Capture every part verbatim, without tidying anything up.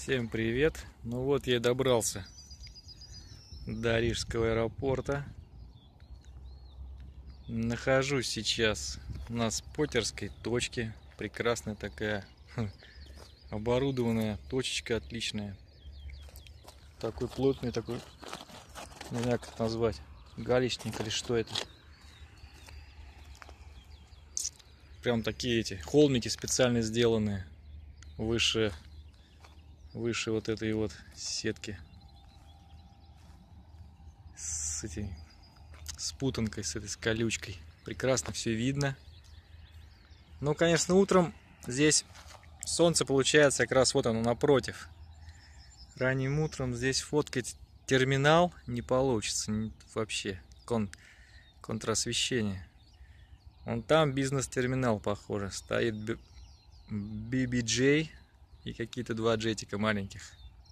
Всем привет! Ну вот я и добрался до Рижского аэропорта. Нахожусь сейчас на споттерской точке. Прекрасная такая оборудованная точечка, отличная. Такой плотный, такой, не знаю как это назвать, галечник или что это. Прям такие эти холмики специально сделанные выше выше вот этой вот сетки с этой спутанкой, с этой с колючкой. Прекрасно все видно. Ну, конечно, утром здесь солнце получается как раз вот оно напротив. Ранним утром здесь фоткать терминал не получится вообще. Кон контрасвещение. Вон там бизнес-терминал, похоже. Стоит би би джей и какие-то два джетика маленьких.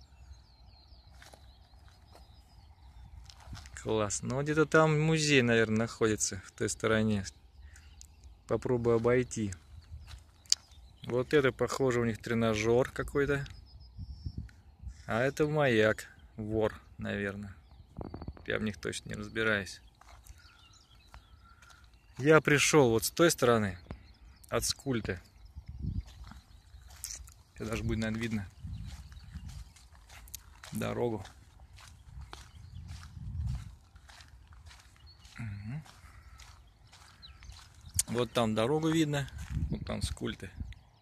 Класс. Ну, где-то там музей, наверное, находится в той стороне. Попробую обойти. Вот это, похоже, у них тренажер какой-то. А это маяк. Вор, наверное. Я в них точно не разбираюсь. Я пришел вот с той стороны, от Скульты. Сейчас даже будет, наверное, видно дорогу. Угу. Вот там дорогу видно, вот там Скульты.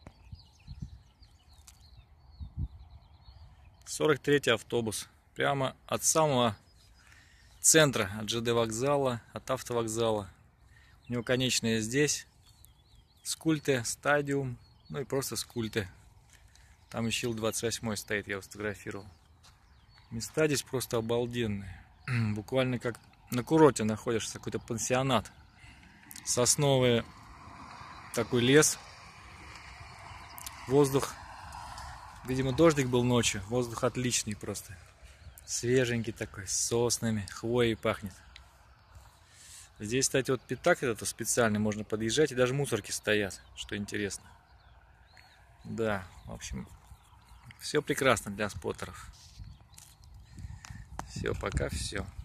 сорок третий автобус. Прямо от самого центра, от ЖД вокзала, от автовокзала. У него конечная здесь. Скульты, стадиум, ну и просто Скульты. Там еще Ил двадцать восемь стоит, я его сфотографировал. Места здесь просто обалденные. Буквально как на курорте находишься, какой-то пансионат. Сосновый такой лес. Воздух, видимо, дождик был ночью. Воздух отличный просто. Свеженький такой, с соснами, хвоей пахнет. Здесь, кстати, вот пятак этот специальный, можно подъезжать, и даже мусорки стоят, что интересно. Да, в общем, все прекрасно для споттеров. Все, пока все.